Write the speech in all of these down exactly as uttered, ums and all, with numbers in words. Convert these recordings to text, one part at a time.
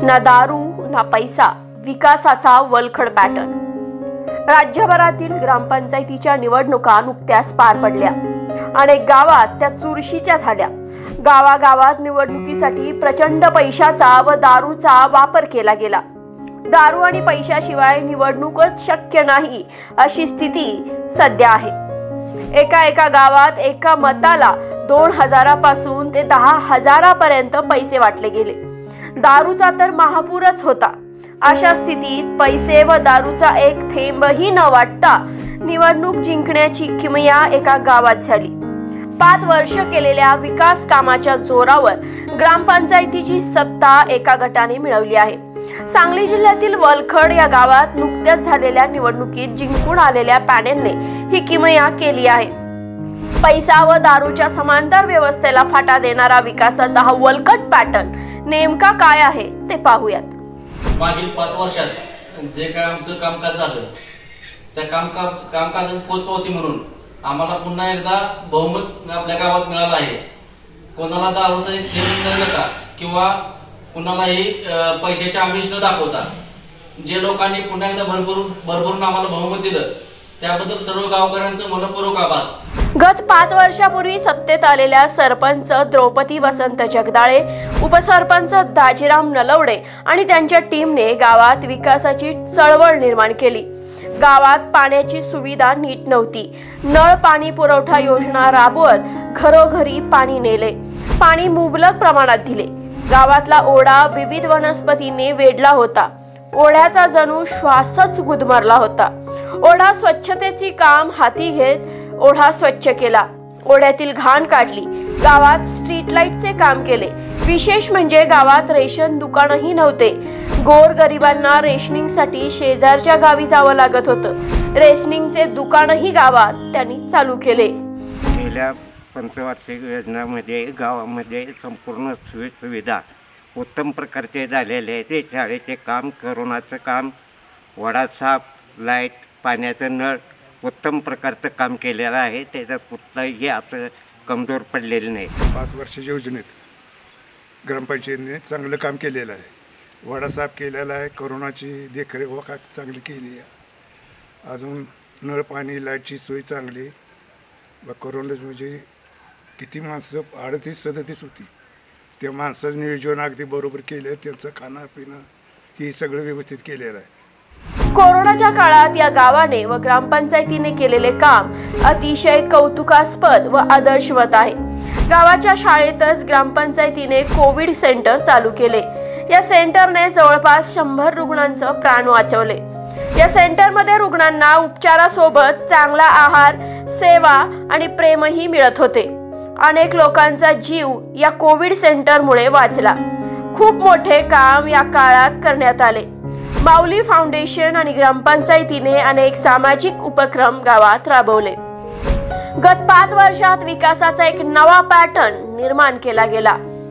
ना दारू ना पैसा, विकासाचा वलखड पॅटर्न। राज्यभरातील ग्रामपंचायतीच्या निवडणुका नुकत्याच पार पडल्या। अनेक गावात त्या चुरशीच्या झाल्या। गावागावात निवडणुकीसाठी प्रचंड पैशाचा व दारूचा वापर केला गेला। दारू आणि पैशाशिवाय निवडणूकच शक्य नाही अशी स्थिती सध्या आहे। एका एका गावात एका मताला दोन हजारापासून ते दहा हजारापर्यंत पैसे वाटले गेले। दारूचा तर महापूरच होता। अशा स्थितीत पैसे व दारूचा एक थेंबही न वाटता निवडणूक जिंकण्याची किमया एका गावात झाली। पाच वर्ष केलेल्या विकास कामाच्या जोरावर ग्रामपंचायतीची सत्ता एका गटाने मिळवली आहे। सांगली जिल्ह्यातील वलखड या गावात नुकत्याच झालेल्या निवडणुकीत जिंकून आलेल्या पॅनेलने ही किमया केली आहे। पैसा व दारूच्या समांतर व्यवस्थेला फाटा देणारा विकासाचा हा वलखड पॅटर्न नेमका काय आहे ते पाहूयात। मागील पाच वर्षात जे काय आमचं कामकाज झालं त्या कामकाज कामकाजाची पोचपावती म्हणून आम्हाला पुन्हा एकदा बहुमत आपल्या गावात मिळालं आहे। कोणाला दारूचा एक थेंब न देता किंवा कुणालाही पैशाचे आमिष न दाखवता जे लोकांनी पुन्हा एकदा भरभरून भरभरून आम्हाला बहुमत दिलं त्याबद्दल सर्व गावकऱ्यांचं मनपूर्वक आभार। गत पाच वर्षापूर्वी सत्तेत आलेल्या सरपंच द्रौपदी वसंत जगदाळे, उपसरपंच दाजीराम नलवडे आणि त्यांच्या टीमने गावात विकासाची चळवळ निर्माण केली। गावात पाण्याची सुविधा नीट नव्हती। नळ पाणी पुरवठा योजना राबवत घरोघरी पाणी नेले। पाणी मुबलक प्रमाणात दिले। गावातला ओढा विविध वनस्पतींनी वेढला होता। ओढ्याचा जणू श्वासच गुदमरला होता। ओढा स्वच्छतेचे काम हाती घेत ओढा स्वच्छ केला। ओढ्यातील घाण काढली। गावात स्ट्रीट लाईटचे काम केले। विशेष म्हणजे गावात रेशन दुकानही नव्हते। गोरगरिबांना रेशनिंगसाठी शेजारच्या गावी जावं लागत होतं। रेशनिंगचे दुकानही गावात त्यांनी चालू केले। गेल्या पंचवार्षिक योजनामध्ये गावामध्ये संपूर्ण सुविधा उत्तम प्रकारचे झालेले आहे। ते शाळेचे काम, करोनाचं काम, वडा साफ, लाईट, पाण्याचं नळ उत्तम प्रकारचं काम केलेलं आहे। त्याच्यात कुठलंही असं कमजोर पडलेलं नाही। पाच वर्षाच्या योजनेत ग्रामपंचायतीने चांगलं काम केलेलं आहे। वडा साफ केलेला आहे। करोनाची देखरेख व चांगली केली आहे। अजून नळ पाणी लाईटची सोय चांगली व करोना म्हणजे किती माणसं अडतीस सदतीस होती त्या माणसाचं नियोजन अगदी बरोबर केलं। त्यांचं खाणं पिणं ही सगळं व्यवस्थित केलेलं आहे। कोरोनाच्या काळात या गावाने व ग्रामपंचायतीने केलेले काम अतिशय कौतुकास्पद व आदर्शवत आहे। गावाच्या शाळेतच ग्रामपंचायतीने कोविड सेंटर चालू केले। या सेंटरने जवळपास शंभर रुग्णांचं प्राण वाचवले। या सेंटरमध्ये रुग्णांना उपचारासोबत चांगला आहार, सेवा आणि प्रेमही मिळत होते। अनेक लोकांचा जीव या कोविड सेंटरमुळे वाचला। खूप मोठे काम या काळात करण्यात आले। माऊली फाउंडेशन आणि ग्रामपंचायतीने अनेक सामाजिक उपक्रम गावात राबवले। गत पाच वर्षात विकासाचा एक नवा पॅटर्न निर्माण केला गेला।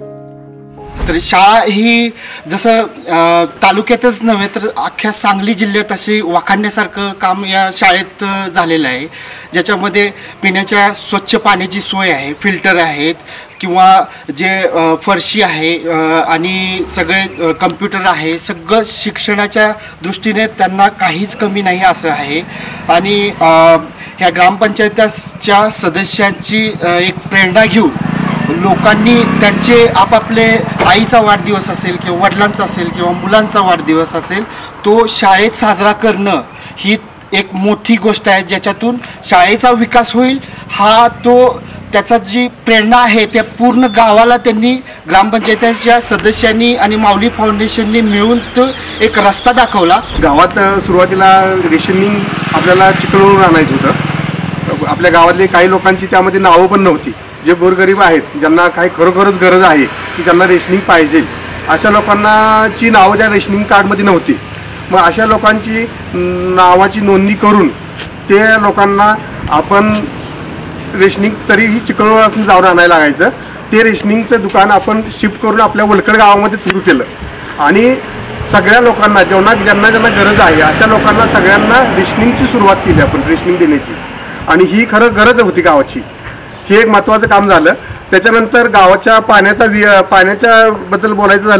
तर शाळा ही जसं तालुक्यातच नव्हे तर अख्ख्या सांगली जिल्ह्यात अशी वाखाणण्यासारखं काम या शाळेत झालेलं आहे। ज्याच्यामध्ये पिण्याच्या स्वच्छ पाण्याची सोय आहे, फिल्टर आहेत किंवा जे फरशी आहे आणि सगळे कम्प्युटर आहे। सगळं शिक्षणाच्या दृष्टीने त्यांना काहीच कमी नाही असं आहे। आणि ह्या ग्रामपंचायतीच्या सदस्यांची एक प्रेरणा घेऊन लोकांनी त्यांचे आपापले आईचा वाढदिवस असेल किंवा वडिलांचा असेल किंवा मुलांचा वाढदिवस असेल तो शाळेत साजरा करणं ही एक मोठी गोष्ट आहे। ज्याच्यातून शाळेचा विकास होईल हा तो त्याचा जी प्रेरणा आहे त्या पूर्ण गावाला त्यांनी ग्रामपंचायतीच्या सदस्यांनी आणि माऊली फाउंडेशनने मिळून तो एक रस्ता दाखवला। गावात सुरुवातीला रेशनिंग आपल्याला चिकलवून आणायचं होतं। आपल्या गावातले काही लोकांची त्यामध्ये नावं पण नव्हती। जे गोरगरीब आहेत ज्यांना काही खरोखरच गरज आहे की ज्यांना रेशनिंग पाहिजे अशा लोकांनाची नावं त्या रेशनिंग कार्डमध्ये नव्हती। मग अशा लोकांची नावाची नोंदणी करून ते लोकांना आपण रेशनिंग तरीही चिकलवून जाऊन आणायला लागायचं। ते रेशनिंगचं दुकान आपण शिफ्ट करून आपल्या वलखड गावामध्ये सुरू केलं आणि सगळ्या लोकांना जेव्हा ज्यांना ज्यांना गरज आहे अशा लोकांना सगळ्यांना रेशनिंगची सुरुवात केली आपण रेशनिंग देण्याची। आणि ही खरं गरज होती गावाची। हे एक महत्त्वाचं काम झालं। त्याच्यानंतर गावाच्या पाण्याचा पाण्याच्या बद्दल बोलायचं झालं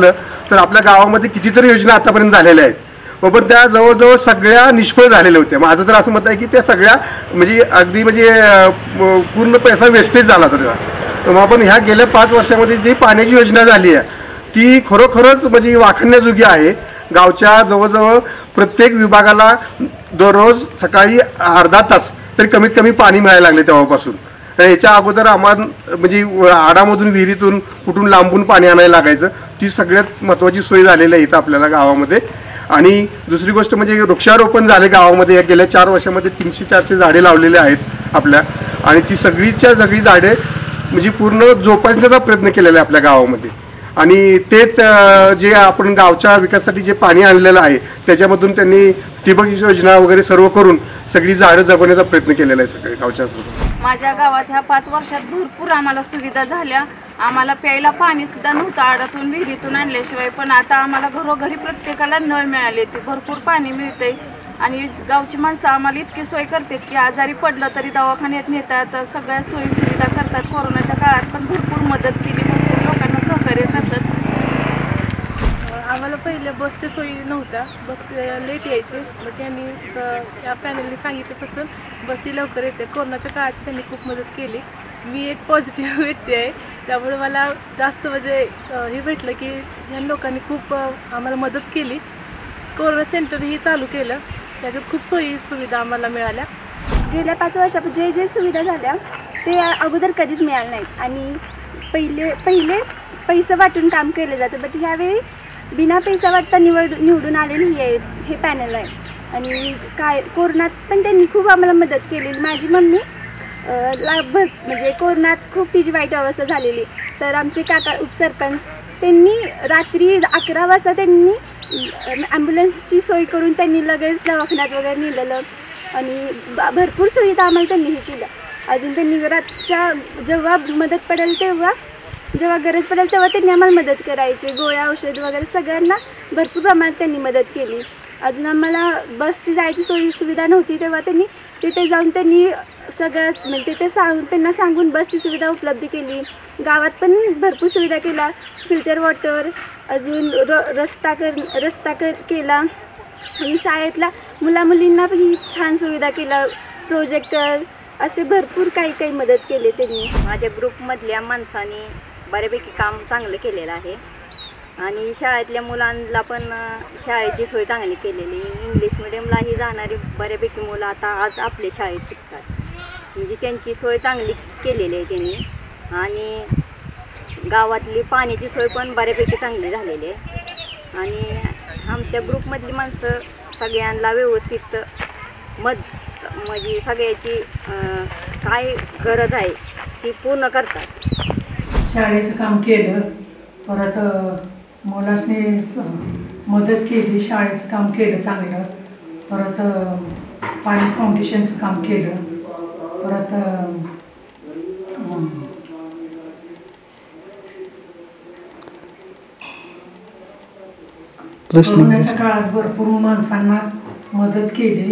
तर आपल्या गावामध्ये कितीतरी योजना आतापर्यंत झालेल्या आहेत, पण त्या जवळजवळ सगळ्या निष्फळ झालेल्या होत्या. माझं तर असं मत आहे की त्या सगळ्या म्हणजे अगदी म्हणजे पूर्ण पैसा वेस्टेज झाला. तर आपण ह्या गेल्या पाच वर्षामध्ये जी पाण्याची योजना झाली आहे ती खरोखरच म्हणजे वाखाणण्याजोगी आहे. गावच्या जवळजवळ प्रत्येक विभागाला दररोज सकाळी अर्धा तास तरी कमीत कमी पाणी मिळायला लागले तेव्हापासून. याच्या अगोदर आम्हाला म्हणजे आडामधून विहिरीतून कुठून लांबून पाणी आणायला लागायचं. ती सगळ्यात महत्त्वाची सोय झालेली आहे इथं आपल्याला गावामध्ये. आणि दुसरी गोष्ट म्हणजे वृक्षारोपण झाले गावामध्ये. या गेल्या चार वर्षामध्ये तीनशे चारशे झाडे लावलेले आहेत आपल्या, आणि ती सगळीच्या सगळी झाडे म्हणजे पूर्ण जोपासण्याचा प्रयत्न केलेला आहे आपल्या गावामध्ये. आणि तेच जे आपण गावच्या विकासासाठी जे पाणी आणलेलं आहे त्याच्यामधून त्यांनी ठिबक योजना वगैरे सर्व करून सगळी झाडं जगवण्याचा प्रयत्न केलेला आहे सगळे गावच्या. माझ्या गावात ह्या पाच वर्षात भरपूर आम्हाला सुविधा झाल्या. आम्हाला प्यायला पाणी सुद्धा नव्हतं आडातून विहिरीतून आणल्याशिवाय, पण आता आम्हाला घरोघरी प्रत्येकाला नळ मिळाले, ते भरपूर पाणी मिळते. आणि गावची माणसं आम्हाला इतकी सोय करतात की आजारी पडलं तरी दवाखान्यात नेतात, सगळ्या सोयी सुविधा करतात. कोरोनाच्या काळात पण भरपूर मदत केली, भरपूर लोकांना सहकार्य करतात. आम्हाला पहिले बसच्या सोयी नव्हत्या, बस लेट यायचे, मग त्यांनी या पॅनलने सांगितल्यापासून बसही लवकर येते. कोरोनाच्या काळात त्यांनी खूप मदत केली. मी एक पॉझिटिव्ह व्यक्ती आहे, त्यामुळे मला जास्त म्हणजे हे भेटलं की ह्या लोकांनी खूप आम्हाला मदत केली. कोरोना सेंटरही चालू केलं, त्याच्यात खूप सोयी सुविधा आम्हाला मिळाल्या. गेल्या पाच वर्षात जे जे सुविधा झाल्या ते अगोदर कधीच मिळालं नाहीत. आणि पहिले पहिले पैसे वाटून काम केलं जातं, बट ह्यावेळी बिना पैसा वाटता निवड निवडून आलेली ही आहे हे पॅनल आहे. आणि काय कोरोनात पण त्यांनी खूप आम्हाला मदत केलेली. माझी मम्मी लाभर म्हणजे कोरोनात खूप तिची वाईट अवस्था झालेली, तर आमचे काका उपसरपंच त्यांनी रात्री अकरा वाजता त्यांनी ॲम्ब्युलन्सची सोय करून त्यांनी लगेच दवाखान्यात वगैरे नेलेलं. आणि भरपूर सुविधा आम्हाला त्यांनी हे केलं. अजून त्यांनी रातच्या जेव्हा मदत पडेल तेव्हा जेव्हा गरज पडेल तेव्हा त्यांनी आम्हाला मदत करायची. गोळ्या औषध वगैरे सगळ्यांना भरपूर प्रमाणात त्यांनी मदत केली. अजून आम्हाला बसची जायची सोयी सुविधा नव्हती, तेव्हा त्यांनी तिथे जाऊन त्यांनी सगळं म्हणजे तिथे सांगून त्यांना सांगून बसची सुविधा उपलब्ध केली. गावात पण भरपूर सुविधा केला, फिल्टर वॉटर, अजून र रस्ता कर रस्ता कर केला. आणि शाळेतल्या मुलामुलींना पण ही छान सुविधा केला, प्रोजेक्टर, असे भरपूर काही काही मदत केली त्यांनी. माझ्या ग्रुपमधल्या माणसांनी बऱ्यापैकी काम चांगलं केलेलं आहे. आणि शाळेतल्या मुलांना पण शाळेची सोय चांगली केलेली. इंग्लिश मिडियमलाही जाणारी बऱ्यापैकी मुलं आता आज आपल्या शाळेत शिकतात, म्हणजे त्यांची सोय चांगली केलेली आहे त्यांनी. आणि गावातली पाण्याची सोय पण बऱ्यापैकी चांगली झालेली आहे. आणि आमच्या ग्रुपमधली माणसं सगळ्यांना व्यवस्थित मद म्हणजे सगळ्याची काय गरज आहे ती पूर्ण करतात. शाळेचं काम केलं, परत मुलासने मदत केली, शाळेचं काम केलं चांगलं, परत पाणी फाउंडेशनचं काम केलं, परत कोरोनाच्या काळात भरपूर माणसांना मदत केली.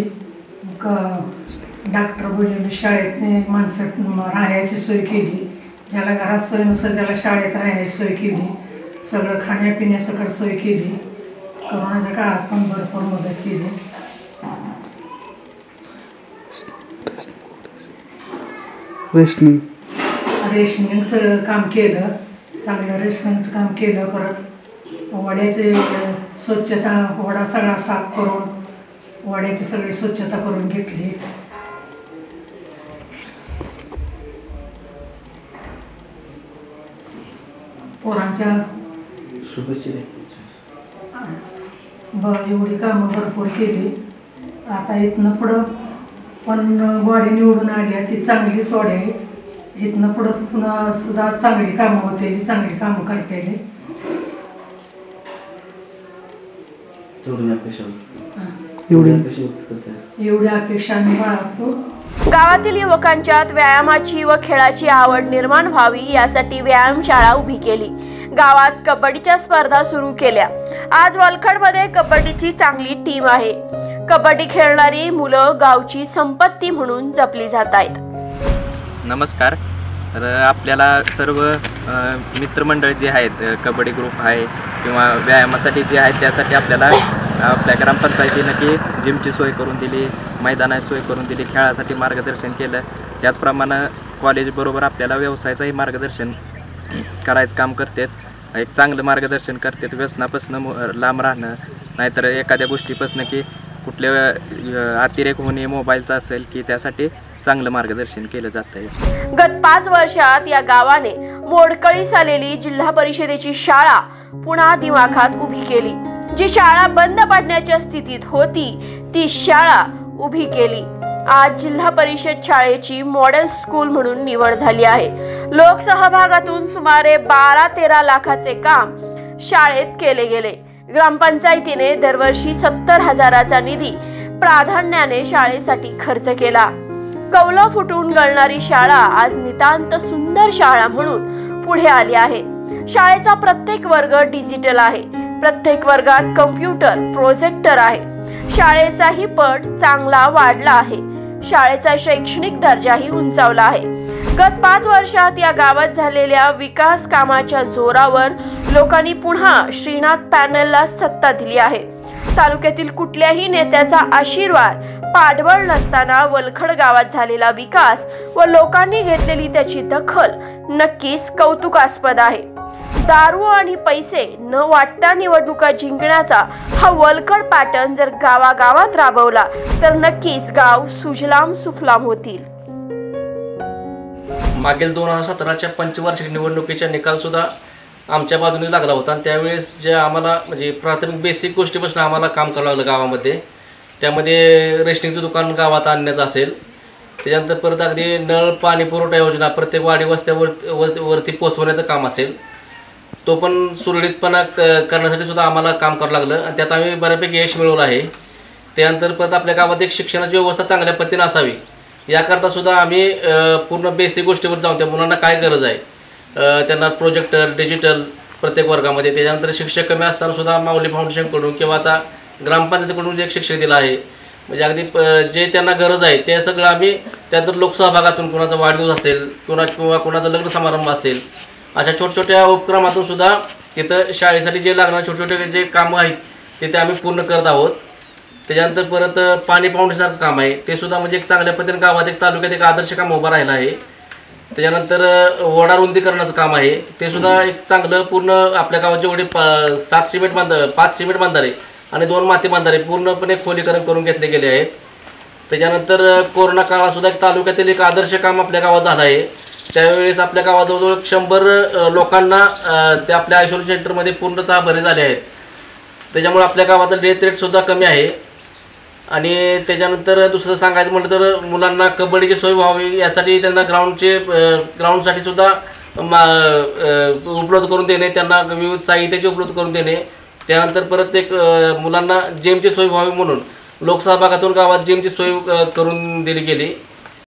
डॉक्टर बोलवले, शाळेतने माणसं राहायची सोय केली, ज्याला घरात सोय नसेल त्याला शाळेत राहायची सोय केली, सगळं खाण्यापिण्यासकट सोय केली. कोरोनाच्या काळात पण भरपूर मदत केली. रेशनिंग रेशनिंगचं काम केलं, चांगलं रेशनिंगचं काम केलं. परत वड्याचे स्वच्छता, वडा सगळा साफ करून वड्याची सगळी स्वच्छता करून घेतली. पोरांच्या ब एवढी कामं भरपूर केली. आता इथनं पुढं पण वाडी निवडून आली, ती चांगलीच वाडी आहे. इथनं पुढं पुन्हा सुद्धा चांगली कामं होते, चांगली कामं करते. एवढी अपेक्षा आम्ही बाळगतो. गावातील युवकांच्यात व्यायामाची व खेळाची आवड निर्माण व्हावी यासाठी व्यायामशाळा उभी केली. गावात कबड्डीच्या स्पर्धा सुरू केल्या. आज वलखडमध्ये कबड्डीची चांगली टीम आहे. कबड्डी खेळणारी मुलं गावची संपत्ती म्हणून जपली जात आहेत. नमस्कार, तर आपल्याला सर्व मित्रमंडळ जे आहेत, कबड्डी ग्रुप आहे किंवा व्यायामासाठी जे आहेत त्यासाठी आपल्याला आपल्या ग्रामपंचायतीनं की जिमची सोय करून दिली, मैदानाची सोय करून दिली, खेळासाठी मार्गदर्शन केलं. त्याचप्रमाणे कॉलेजबरोबर आपल्याला व्यवसायाचंही मार्गदर्शन करायचं काम करतात. एक चांगलं मार्गदर्शन करतात, व्यसनापासून लांब राहणं, नाहीतर एखाद्या गोष्टीपासून की कुठल्या अतिरेक होणे मोबाईलचा असेल की त्यासाठी चांगलं मार्गदर्शन केलं जात आहे. गत पाच वर्षात या गावाने मोडकळीस आलेली जिल्हा परिषदेची शाळा पुन्हा दिमाखात उभी केली. जी शाळा बंद पडण्याच्या स्थितीत होती ती शाळा उभी केली. आज जिल्हा परिषद शाळेची मॉडेल स्कूल म्हणून निवड झाली आहे. लोकसहभागातून सुमारे बारा तेरा लाखाचे काम शाळेत केले गेले. ग्रामपंचायतीने दरवर्षी सत्तर हजाराचा निधी प्राधान्याने शाळेसाठी खर्च केला. कौलं फुटून गळणारी शाळा आज नितांत सुंदर शाळा म्हणून पुढे आली आहे. शाळेचा प्रत्येक वर्ग डिजिटल आहे. प्रत्येक वर्गात कम्प्युटर, प्रोजेक्टर आहे. शाळेचाही पट चांगला वाढला आहे. शाळेचा शैक्षणिक दर्जाही उंचावला आहे. गत पाच वर्षात या गावात झालेल्या विकास कामाच्या जोरावर लोकांनी पुन्हा श्रीनाथ पॅनलला सत्ता दिली आहे. तालुक्यातील कुठल्याही नेत्याचा आशीर्वाद पाठबळ नसताना वलखड गावात झालेला विकास व लोकांनी घेतलेली त्याची दखल नक्कीच कौतुकास्पद आहे. दारू आणि पैसे न वाटता निवडणुका जिंकण्याचा हा वलखड पॅटर्न जर गावागावात राबवला तर नक्कीच गाव सुजलाम सुफलाम होतील. मागील दोन हजार सतराच्या पंचवार्षिक निवडणुकीचा निकाल सुद्धा आमच्या बाजूने लागला होता आणि त्यावेळेस जे आम्हाला म्हणजे प्राथमिक बेसिक गोष्टीपासून आम्हाला काम करावं लागलं गावामध्ये. त्यामध्ये रेशनिंगचं दुकान गावात आणण्याचं असेल, त्याच्यानंतर परत अगदी नळ पाणी पुरवठा योजना प्रत्येक वाडी वस्त्यावर वरती पोचवण्याचं काम असेल, तो पण सुरळीतपणा क करण्यासाठी सुद्धा आम्हाला काम करावं लागलं आणि त्यात आम्ही बऱ्यापैकी यश मिळवलं आहे. त्यानंतर परत आपल्या गावात एक शिक्षणाची व्यवस्था चांगल्या पद्धतीने असावी याकरता सुद्धा आम्ही पूर्ण बेसिक गोष्टीवर जाऊन त्या मुलांना काय गरज आहे त्यांना प्रोजेक्टर डिजिटल प्रत्येक वर्गामध्ये. त्याच्यानंतर शिक्षक कमी असताना सुद्धा माऊली फाउंडेशनकडून किंवा आता ग्रामपंचायतीकडून जे एक शिक्षक दिलं आहे म्हणजे अगदी जे त्यांना गरज आहे ते सगळं आम्ही त्यानंतर लोकसहभागातून कोणाचा वाढदिवस असेल किंवा किंवा कोणाचा लग्न समारंभ असेल अशा छोट्या छोट्या उपक्रमातून सुद्धा तिथं शाळेसाठी जे लागणारे छोटे छोटे जे कामं आहेत ते ते आम्ही पूर्ण करत आहोत. त्याच्यानंतर परत पाणी फाउंडेशनचं काम आहे ते सुद्धा म्हणजे एक चांगल्या पद्धतीने गावात एक तालुक्यात एक आदर्श काम उभं राहिलं आहे. त्याच्यानंतर वडा रुंदीकरणाचं काम आहे ते सुद्धा एक चांगलं पूर्ण आपल्या गावात जेवढे पा सात सिमेंट बांधारे पाच सिमेंट बांधारे आणि दोन माती बांधारे पूर्णपणे खोलीकरण करून घेतले गेले आहेत. त्याच्यानंतर कोरोना काळात सुद्धा एक तालुक्यातील एक आदर्श काम आपल्या गावात झालं आहे. त्यावेळेस आपल्या गावात जवळजवळ शंभर लोकांना ते आपल्या आयसोलेशन सेंटरमध्ये पूर्णतः बरे झाले आहेत. त्याच्यामुळे आपल्या गावातलं डेथ रेटसुद्धा कमी आहे. आणि त्याच्यानंतर दुसरं सांगायचं म्हटलं तर मुलांना कबड्डीची सोय व्हावी यासाठी त्यांना ग्राउंडचे ग्राउंडसाठी सुद्धा उपलब्ध करून देणे, त्यांना विविध साहित्याची उपलब्ध करून देणे. त्यानंतर परत एक मुलांना जिमची सोय व्हावी म्हणून लोकसहभागातून गावात जिमची सोय करून दिली गेली.